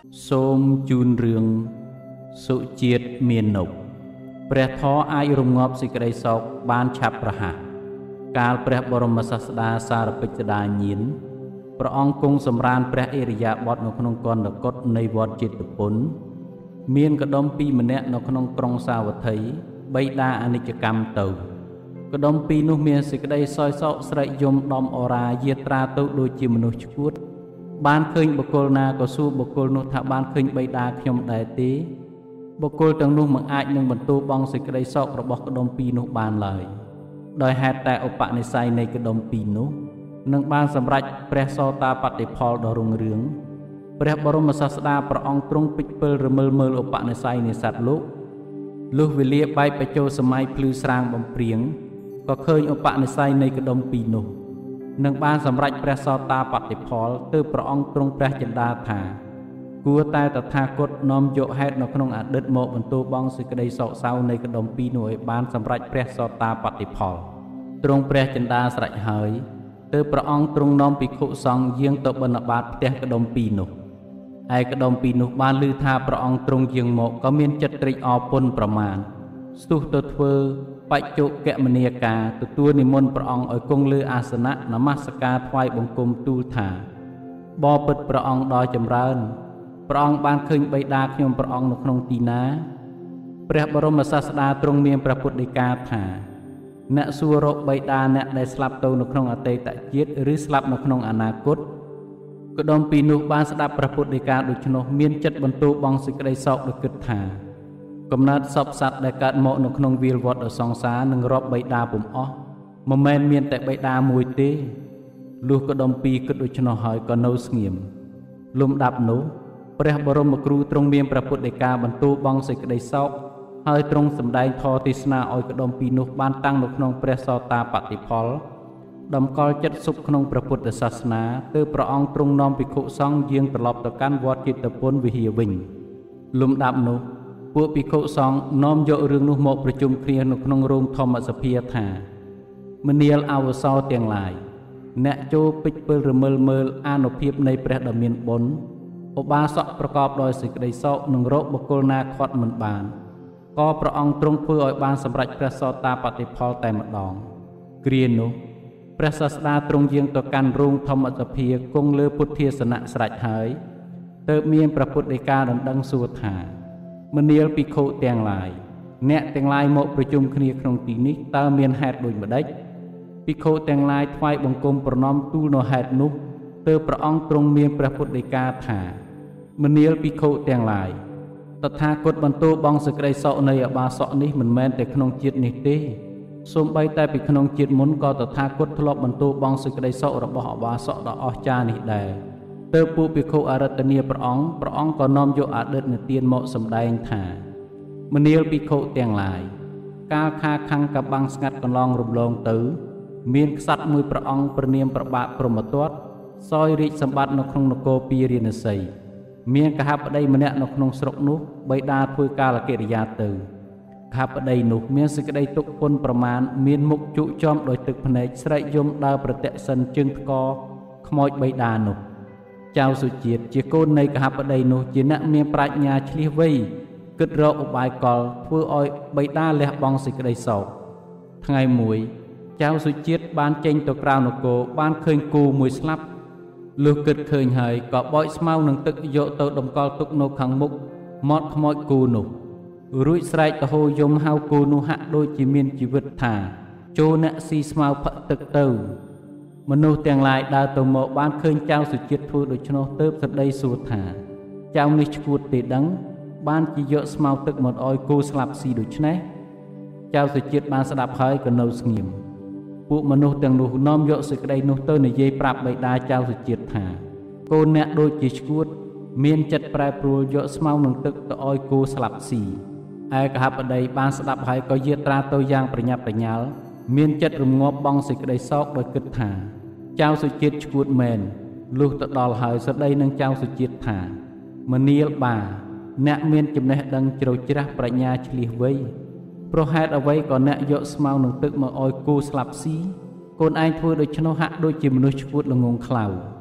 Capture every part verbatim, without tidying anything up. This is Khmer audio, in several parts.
សូមជូនរឿងសុជាតិមាននុបព្រះធម៌អាចរំងាប់សេចក្តីសោកបានឆាប់រហ័សកាលព្រះបរមសាស្តាសារពេជ្ជដាញាណព្រះអង្គគង់សម្រានព្រះឥរិយាបថនៅក្នុងគន្ធកុដនៃវត្តចេតពុនមានកដុំពីរម្នាក់នៅក្នុងក្រុងសាវត្ថីបីដាអនិច្ចកម្មទៅកដុំពីរនោះមានសេចក្តីសោយសោកស្រែកយំដំអរាយាត្រាទៅដូចជាមនុស្សឈួតបានឃើញបុគ្គលណាក៏សួរបុគ្គលនោះថាបានឃើញបិតាខ្ញុំដែរទេបុគ្គលទាំងនោះមិនអាចនឹងបន្ទោបងសេចក្តីសោករបស់កដុំពីរនោះបានឡើយដោយហេតុតែឧបនិស្ស័យនៃកដុំពីរនោះនឹងបានសម្រេចព្រះសោតាបតិផលដ៏រុងរឿងព្រះបរមសាស្តាព្រះអង្គទ្រង់ពេចពិលរមិលមើលឧបនិស្ស័យនៃសត្វលោកលុះវេលាបែកបញ្ចូលសម័យភ្លឺស្រាងបំព្រៀងក៏ឃើញឧបនិស្ស័យនៃកដុំពីរនោះនឹងបានសម្រេចព្រះសោតាបតិផលទើបព្រះអង្គទ្រង់ព្រះចិន្តាថាគួរតែតថាគតនាំយកហេតុនៅក្នុងអតីតមកបន្ទោបងសេចក្តីសោកសៅនៃកដុំពីរនោះឲ្យបានសម្រេចព្រះសោតាបតិផលទ្រង់ព្រះចិន្តាស្រេចហើយទើបព្រះអង្គទ្រង់នាំភិក្ខុសង្ឃយាងទៅបិណ្ឌបាតផ្ទះកដុំពីរនោះឯកដុំពីរនោះបានឮថាព្រះអង្គទ្រង់យាងមកក៏មានចិត្តត្រេកអរពុនប្រមាណស្ទុះទៅធ្វើបច្ចុកមនីការទទួលនិមន្តព្រះអង្គឲ្យគង់លើអាសនៈនមស្ការថ្វាយបង្គំទូលថាបបិទ្ធព្រះអង្គដ៏ចម្រើនព្រះអង្គបានឃើញបិតាខ្ញុំព្រះអង្គនៅក្នុងទីណាព្រះបរមសាស្តាទ្រង់មានព្រះពុទ្ធដីកាថាអ្នកសួររកបិតាអ្នកដែលស្លាប់ទៅនៅក្នុងអតីតជាតិឬស្លាប់នៅក្នុងអនាគតកដុំពីរនោះបានស្ដាប់ព្រះពុទ្ធដីកាដូច្នោះមានចិត្តបន្ទោបងសេចក្តីសោកដោយគិតថាកំណើតសពសត្វដែលកើតមកនៅក្នុងវាលវត្តដ៏សង្សារនឹងរាប់បិតាពុំអស់មិនមែនមានតែបិតាមួយទេលុះកដុំពីរគិតដូច្នោះហើយក៏នៅស្ងៀមលំដាប់នោះព្រះបរមគ្រូទ្រង់មានព្រះពុទ្ធដីកាបន្ទោបងសេចក្តីសោកហើយទ្រង់សម្ដែងធម៌ទេសនាឲ្យកដុំពីរនោះបានតាំងនៅក្នុងព្រះសោតាបតិផលតម្កល់ចិត្តសុខក្នុងព្រះពុទ្ធសាសនាទើបព្រះអង្គទ្រង់នាំភិក្ខុសង្ឃយាងត្រឡប់ទៅកាន់វត្តចេតពុនវិហារវិញលំដាប់នោះពួកភិក្ខុសង្ឃនាំយករឿងនោះមកប្រជុំគ្នានៅក្នុងរោងធម្មសភាថាមនាលអវសោទាំងឡាយអ្នកចូលពេចពិលរមិលមើលអានុភាពនៃព្រះដ៏មានបុណ្យឧបាសកប្រកបដោយសេចក្តីសោកនឹងរកបុគ្គលណាខាត់មិនបានក៏ព្រះអង្គទ្រង់ធ្វើឲ្យបានសម្រេចព្រះសោតាបតិផលតែម្ដងគ្រានោះព្រះសាស្តាទ្រង់យាងទៅកាន់រោងធម្មសភាគង់លើពុទ្ធាសនៈស្រេចហើយទើបមានព្រះពុទ្ធដីកាដណ្ដឹងសួរថាមនាលភិក្ខុទាំងឡាយអ្នកទាំងឡាយមកប្រជុំគ្នាក្នុងទីនេះតើមានហេតុដូចម្ដេចភិក្ខុទាំងឡាយថ្វាយបង្គំប្រណម្យទូលនៅហេតុនោះទើបព្រះអង្គទ្រង់មានព្រះពុទ្ធដីកាថាមនាលភិក្ខុទាំងឡាយតថាគតបន្ទោបងសេចក្តីសោកនៃអបាសកនេះមិនមែនតែក្នុងជាតិនេះទេសូម្បីតែពីក្នុងជាតិមុនក៏តថាគតធ្លាប់បន្ទោបងសេចក្តីសោករបស់អបាសកដ៏អស្ចារ្យនេះដែរទើបពួកភិក្ខុអរតនីព្រះអង្គព្រះអង្គក៏នាំយកអតីតនិទានមកសម្ដែងថាមនាលភិក្ខុទាំងឡាយកាលខាខੰកបាំងស្ងាត់កន្លងរំលងទៅមានក្សត្រមួយព្រះអង្គព្រះនាមប្របាទព្រហ្មទត្តសោយរាជសម្បត្តិនៅក្នុងនគរពារាណសីមានកហបតីម្នាក់នៅក្នុងស្រុកនោះបិតាធ្វើកាលកិរិយាទៅកហបតីនោះមានសេចក្តីទុក្ខពុនប្រមាណមានមុខជក់ចំដោយទឹកភ្នែកស្រែកយំដើរប្រតិសិនជើងថ្កខ្មោចបិតានោះចៅសុជាតិជាកូននៃកហបតីនោះជាអ្នកមានប្រាជ្ញាឆ្លៀសវៃគិតរកឧបាយកលធ្វើឲ្យបិតាលះបង់សេចក្តីសោកថ្ងៃមួយចៅសុជាតិបានចេញទៅក្រៅនគរបានឃើញគោមួយស្លាប់លុះគិតឃើញហើយក៏បោចស្មៅនឹងទឹកយកទៅតម្កល់ទុកនៅខាងមុខមាត់ខ្មោចគោនោះរួចស្រែកទៅហូរយំហៅគោនោះហាក់ដូចជាមានជីវិតថាចូលអ្នកស៊ីស្មៅផឹកទឹកទៅមនុស្សទាំងឡាយដើរទៅមកបានឃើញចៅសុជាតិធ្វើដូច្នោះទើបសម្ដីសួរថាចៅនេះឈួតទេដឹងបានជាយកស្មៅទឹកមកឲ្យគោស្លាប់ស៊ីដូច្នេះចៅសុជាតិបានស្ដាប់ហើយក៏នៅស្ងៀមពួកមនុស្សទាំងនោះនាំយកសេចក្តីនោះទៅនិយាយប្រាប់បិតាចៅសុជាតិថាកូនអ្នកដូចជាឈួតមានចិត្តប្រែប្រួលយកស្មៅនឹងទឹកទៅឲ្យគោស្លាប់ស៊ីឯកហបតីបានស្ដាប់ហើយក៏យាត្រាទៅយ៉ាងប្រញាប់ប្រញាល់មានចិត្តរងាប់បង់សេចក្តីសោកដោយគិតថាចៅសុជាតិឈួតមែនលុះទៅដល់ហើយស្ដីនឹងចៅសុជាតិថាមនាលបាអ្នកមានចំណេះដឹងជ្រៅជ្រះប្រាជ្ញាឆ្លៀសវៃប្រហែលអ្វីក៏អ្នកយកស្មៅនឹងទឹកមកឲ្យគោស្លាប់ស៊ីកូនឯងធ្វើដូច្នោះហាក់ដូចជាមនុស្សឈួតល្ងងខ្លៅច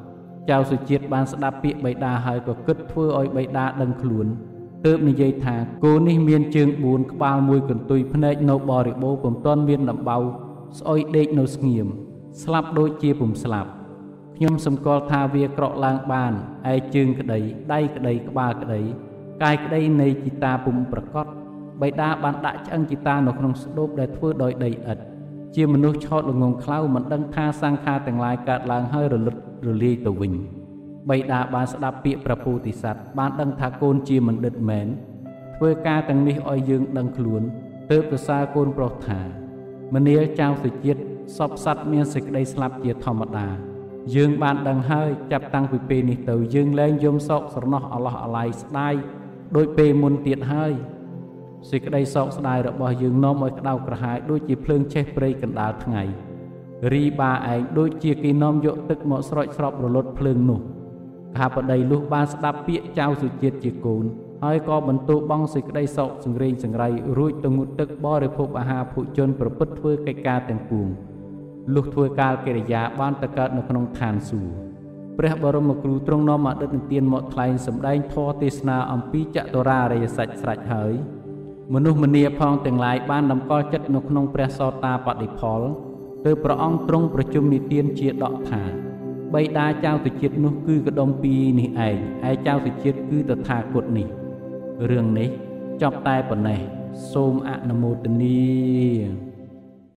ចៅសុជាតិបានស្ដាប់ពាក្យបិតាហើយក៏គិតធ្វើឲ្យបិតាដឹងខ្លួនទើបនិយាយថាគោនេះមានជើងបួនក្បាលមួយកន្ទុយភ្នែកនៅបរិបូរពុំទាន់មានដំបៅស្អុយដេកនៅស្ងៀមស្លាប់ដូចជាពុំស្លាប់ខ្ញុំសម្គាល់ថាវាក្រក់ឡើងបានឯជើងក្តីដៃក្តីក្បាលក្តីកាយក្តីនៃជីតាពុំប្រកបបិតាបានដាក់ឆ្អឹងជីតានៅក្នុងស្ដូបដែលធ្វើដោយដីឥដ្ឋជាមនុស្សឆោតល្ងងខ្លៅមិនដឹងថាសង្ខារទាំងឡាយកើតឡើងហើយរលត់រលាយទៅវិញបិតាបានស្ដាប់ពាក្យព្រះពោធិសត្វបានដឹងថាកូនជាបណ្ឌិតមែនធ្វើការទាំងនេះឲ្យយើងដឹងខ្លួនទើបសរសើរកូនប្រុសថាមនាលចៅសុជាតិសពសត្វមានសេចក្តីស្លាប់ជាធម្មតាយើងបានដឹងហើយចាប់តាំងពីពេលនេះទៅយើងលែងយំសោកស្រណោះអាឡោះអាល័យស្ដាយដោយពេលមុនទៀតហើយសេចក្តីសោកស្ដាយរបស់យើងនាំឲ្យក្តៅក្រហាយដូចជាភ្លើងឆេះព្រៃកណ្ដាលថ្ងៃរីបាឯងដូចជាគេនាំយកទឹកមកស្រោចស្រពរលត់ភ្លើងនោះកាបដីលុះបានស្ដាប់ពាក្យចៅសុជាតិជាកូនហើយក៏បន្ទោបង់សេចក្តីសោកសង្រេងសង្រៃរួចទៅងូតទឹកបរិភោគអាហារភោជនប្រព្រឹត្តធ្វើកិច្ចការទាំងពួងលុះធ្វើកាលកិរិយាបានទៅកើតនៅក្នុងឋានសួគ៌ព្រះបរមគ្រូទ្រង់នាំអតីតនិទានមកថ្លែងសម្ដែងធម៌ទេសនាអំពីចតុរារិយសច្ចស្រេចហើយមនុស្សម្នាផងទាំងឡាយបានតម្កល់ចិត្តនៅក្នុងព្រះសោតាបតិផលទើបព្រះអង្គទ្រង់ប្រជុំនិទានជាដកថាបិតាចៅសុជាតិនោះគឺកដុំពីរនេះឯងឯចៅសុជាតិគឺតថាគតនេះរឿងនេះចប់តែប៉ុណ្ណេះសូមអនុមោទនា